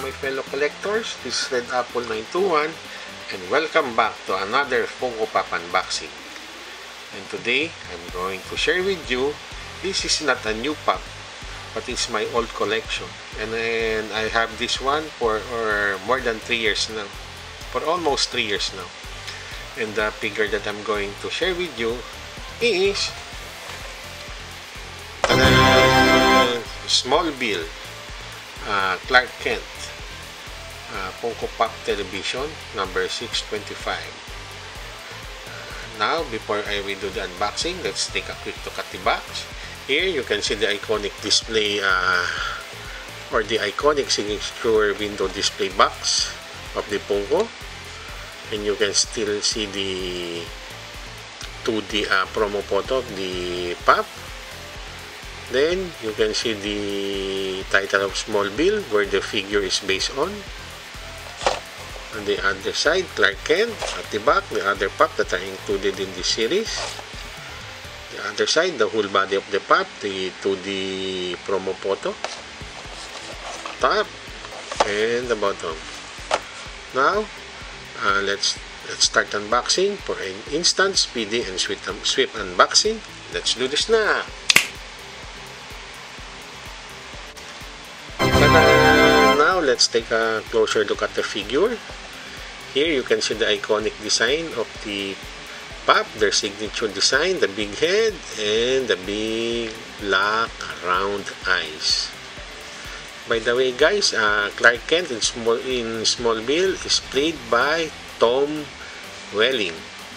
my fellow collectors. This is Red Apple 921 and welcome back to another Funko Pop unboxing. And today I'm going to share with you, this is not a new pop, but it's my old collection. And I have this one for more than 3 years now. For almost 3 years now. And the figure that I'm going to share with you is Smallville, Clark Kent, Funko Pop Television number 625. Now, before I will do the unboxing, let's take a quick look at the box. Here you can see the iconic display or the iconic signature window display box of the Funko, and you can still see the 2D promo photo of the Pop. Then you can see the title of Smallville, where the figure is based on. On the other side, Clark Kent. At the back, the other Pop that are included in this series. The other side, the whole body of the Pop, the 2D promo photo. Top and the bottom. Now, let's start unboxing for an instant, speedy, and swift unboxing. Let's do this now. Now let's take a closer look at the figure. Here you can see the iconic design of the Pop, their signature design, the big head and the big black round eyes. By the way guys, Clark Kent in Smallville is played by Tom Welling.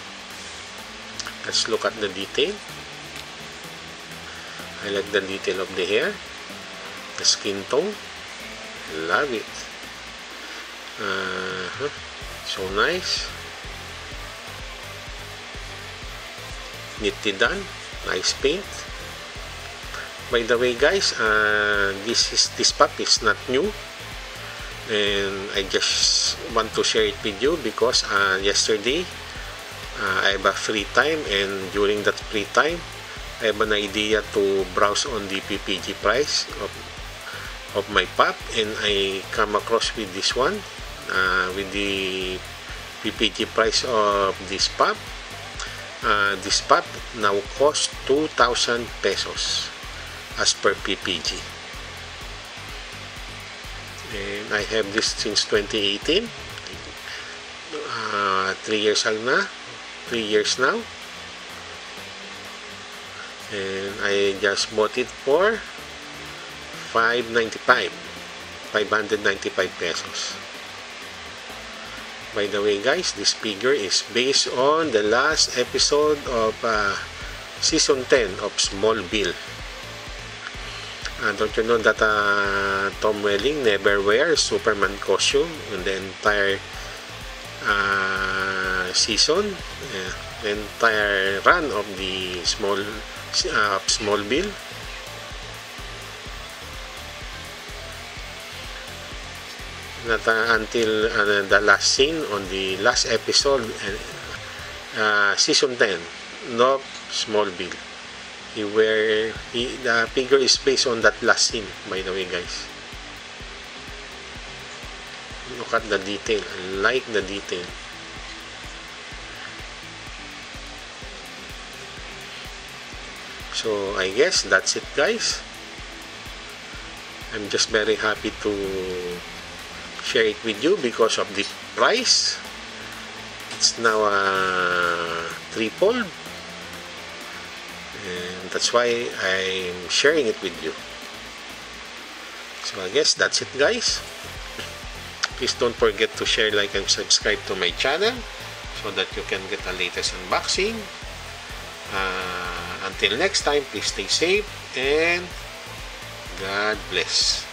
Let's look at the detail. I like the detail of the hair, the skin tone. Love it. So nice. Neatly done. Nice paint. By the way guys, this Pop is not new, and I just want to share it with you because yesterday I have a free time, and during that free time I have an idea to browse on the PPG price of my Pop, and I come across with this one with the PPG price of this Pop. This Pop now costs 2,000 pesos as per PPG, and I have this since 2018. 3 years now, and I just bought it for 595 pesos. By the way guys, this figure is based on the last episode of season 10 of Smallville. Don't you know that Tom Welling never wears Superman costume in the entire season, entire run of the Smallville. Not until the last scene on the last episode, season 10 of Smallville. The figure is based on that last scene, by the way guys. Look at the detail. I like the detail. So I guess that's it guys. I'm just very happy to share it with you because of the price. It's now tripled, and that's why I'm sharing it with you. So I guess that's it guys. Please don't forget to share, like, and subscribe to my channel so that you can get the latest unboxing. Until next time, please stay safe and God bless.